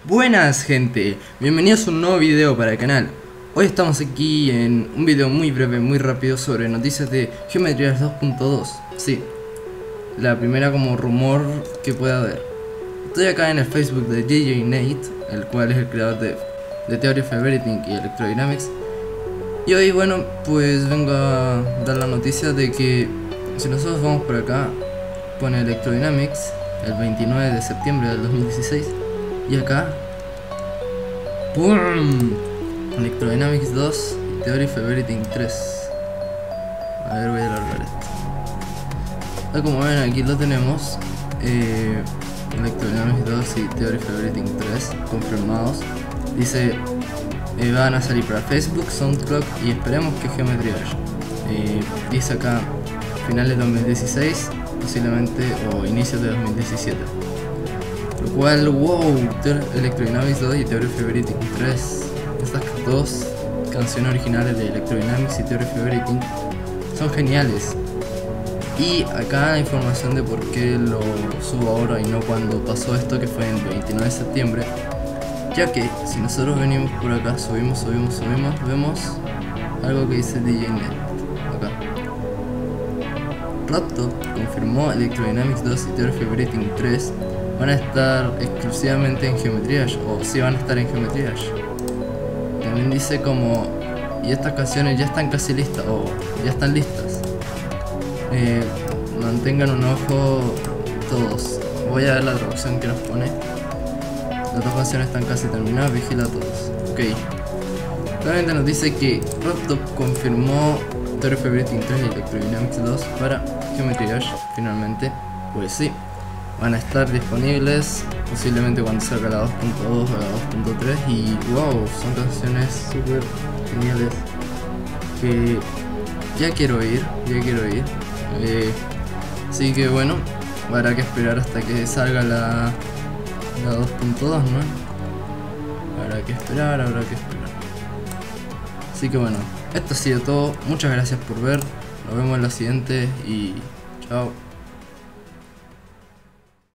Buenas gente, bienvenidos a un nuevo video para el canal. Hoy estamos aquí en un video muy breve, muy rápido sobre noticias de Geometry Dash 2.2. Sí, la primera como rumor que pueda haber. Estoy acá en el Facebook de JJ Nate, el cual es el creador de Theory of Everything y Electrodynamics. Y hoy, bueno, pues vengo a dar la noticia de que si nosotros vamos por acá, pone Electrodynamics el 29 de septiembre del 2016. Y acá, ¡pum! Electrodynamics 2 y Theory of Everything 3. A ver, voy a alargar esto. Como ven, aquí lo tenemos. Electrodynamics 2 y Theory of Everything 3 confirmados. Dice, van a salir para Facebook, SoundCloud y esperemos que Geometry Dash. Dice acá, finales de 2016, posiblemente, o inicios de 2017. Lo cual, wow, Electrodynamics 2 y Theory of Everything 3. Estas dos canciones originales de Electrodynamics y Theory of Everything son geniales. Y acá la información de por qué lo subo ahora y no cuando pasó esto, que fue el 29 de septiembre. Ya que si nosotros venimos por acá, subimos, vemos algo que dice DJ Net. Acá. Raptop confirmó Electrodynamics 2 y Theory of Everything 3 van a estar exclusivamente en Geometry Dash, o si van a estar en Geometry Dash. También dice como, y estas canciones ya están casi listas, o ya están listas. Mantengan un ojo todos. Voy a ver la traducción que nos pone. Las dos canciones están casi terminadas, vigila a todos. Ok. Claramente nos dice que Raptop confirmó Theory of Everything 3 y Electrodynamics 2 para Geometry Dash, finalmente. Pues sí, van a estar disponibles posiblemente cuando salga la 2.2 o la 2.3. Y wow, son canciones súper geniales que ya quiero ir. Así que bueno, habrá que esperar hasta que salga la 2.2, ¿no? Habrá que esperar. Así que bueno, esto ha sido todo. Muchas gracias por ver. Nos vemos en la siguiente y chao.